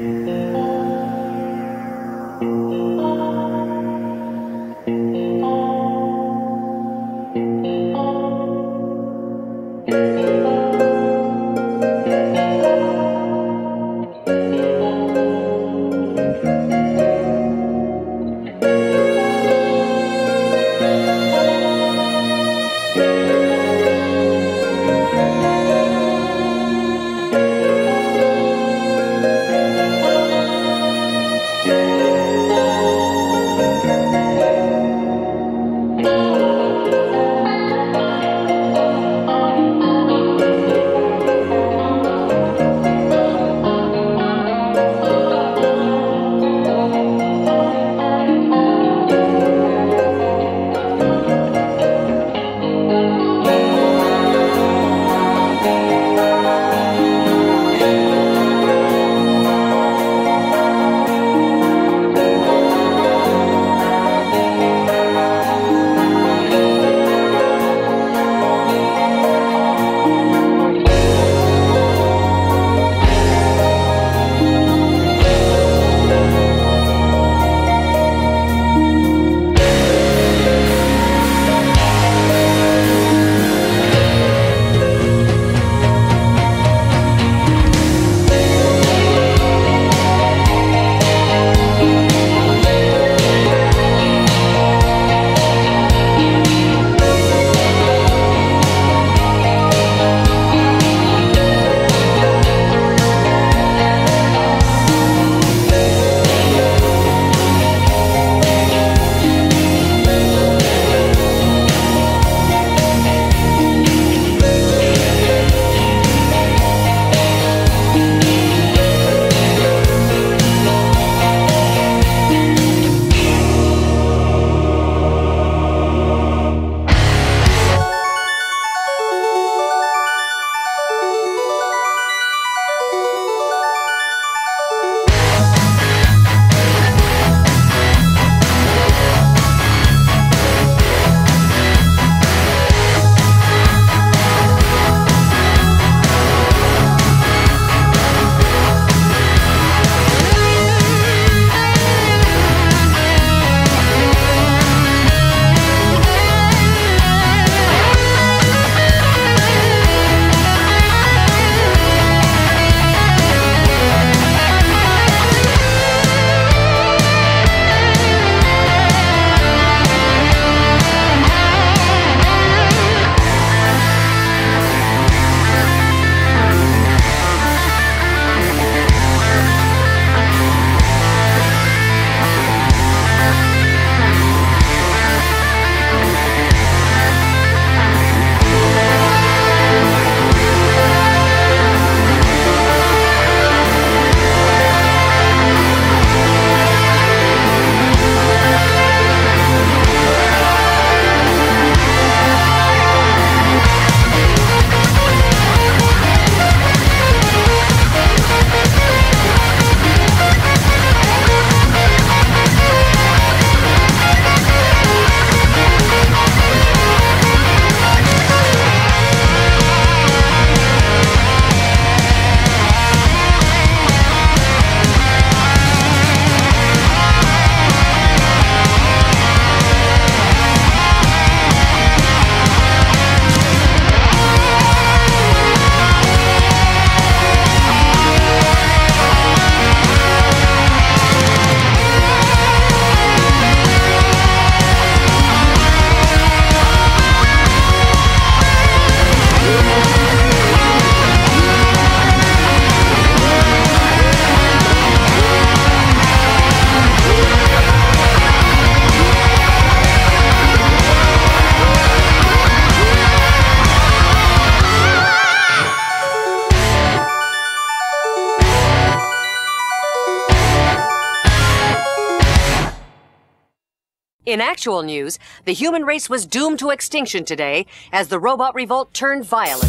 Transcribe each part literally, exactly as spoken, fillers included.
In actual news, the human race was doomed to extinction today as the robot revolt turned violent.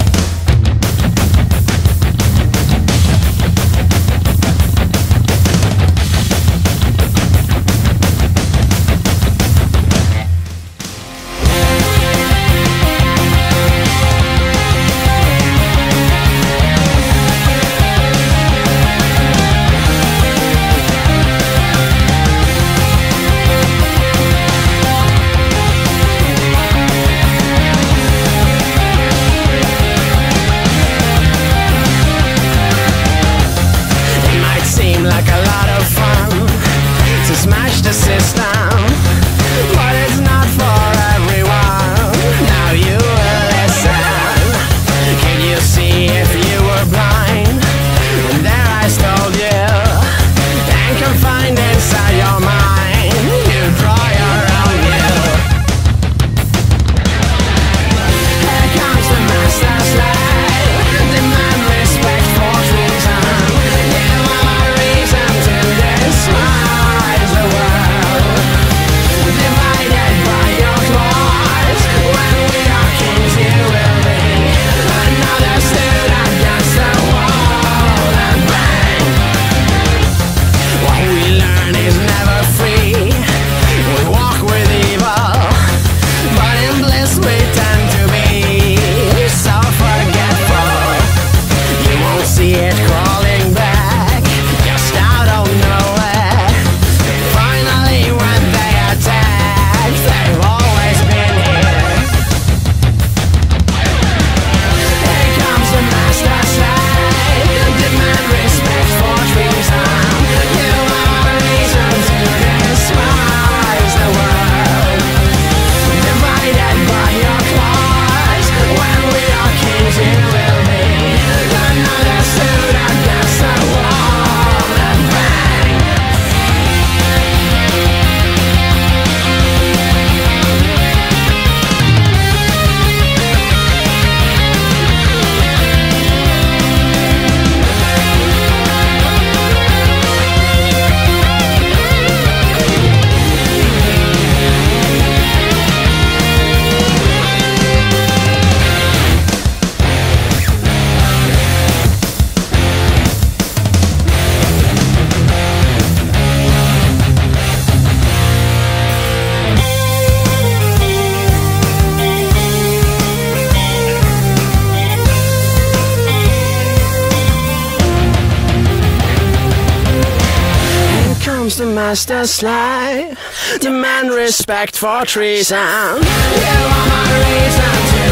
smash the system, but it's not for everyone. Now you will listen. Can you see if you were blind? And their eyes told you, and confined inside your mind, you draw your own view. Here comes the master slave, demand respect for treason. Give them a reason to despise the world. Divided by your claws, when we are kings you will be another stood against the wall and bang. What we learn is never free. We walk with evil, but in bliss we tend to be so forgetful. You won't see it crawling back, just out of nowhere. Finally when they attack, they've always been here. Here comes the master slave, demand respect for treason. You have a reason to despise the world. Divided by your claws, when we are kings you will be another suit against the wall and bang. Comes the master slave, demand respect for treason. You are my reason to